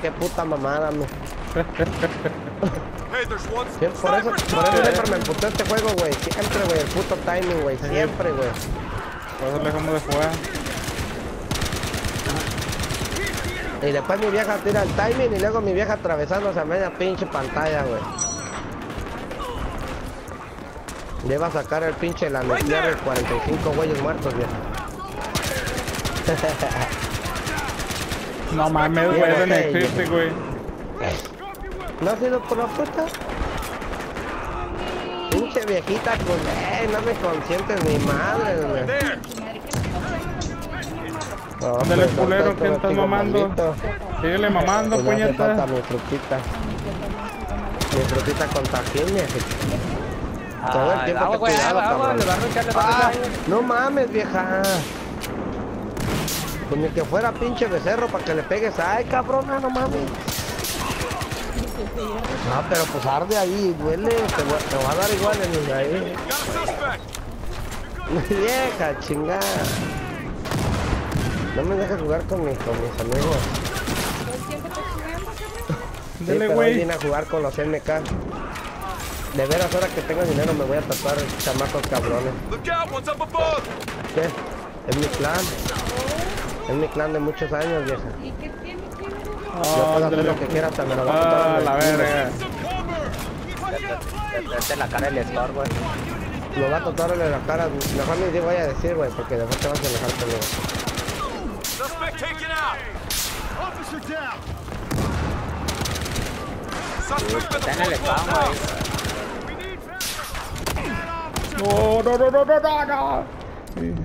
qué puta mamada, me. Hey, there's one Por eso siempre me emputó este juego, güey. Siempre, güey, el puto timing, güey. Siempre, güey. Por eso le dejamos de jugar. Y después mi vieja tira el timing y luego mi vieja atravesándose a media pinche pantalla, güey. Le va a sacar el pinche la nuclear de 45 güeyes muertos, vieja. No mames, güey, eso no existe, güey. ¿No ha sido por la fruta? Pinche viejita, pues, no me consientes ni madre, güey. No, Ándale, pues, culero, no, que estás mamando. maldito. Síguele mamando, Pues me hace falta puñeta. mi frutita. Mi frutita con tajín, viejita. Todo el tiempo te güey, cuidado, agua, cabrón. le va a arrancar, le va a Ah, arrancar. no mames, vieja. Pues ni que fuera pinche becerro para que le pegues. Ay, cabrona, no mames. No, pero pues arde ahí, duele. Te va a dar igual en el ahí. Vieja, chingada. No me dejes jugar con mis amigos. Sí, Dale, pero hoy güey. vine a jugar con los MK. De veras, ahora que tengo dinero me voy a tatuar chamacos cabrones. Look out, one's up above. ¿Qué? Es mi clan. Es mi clan de muchos años, vieja. Yo puedo hacer lo que quiera, hasta me lo va a tatuar. Ah, en el la culo. verga. Vete en la cara del store, güey. Lo va a tatuar en la cara. Mejor ni te voy a decir, güey, porque después te vas a enojar conmigo. Suspect taken out. Officer down. Suspect Está en el spam, güey. No, no, no, no, no, no, no. Sí.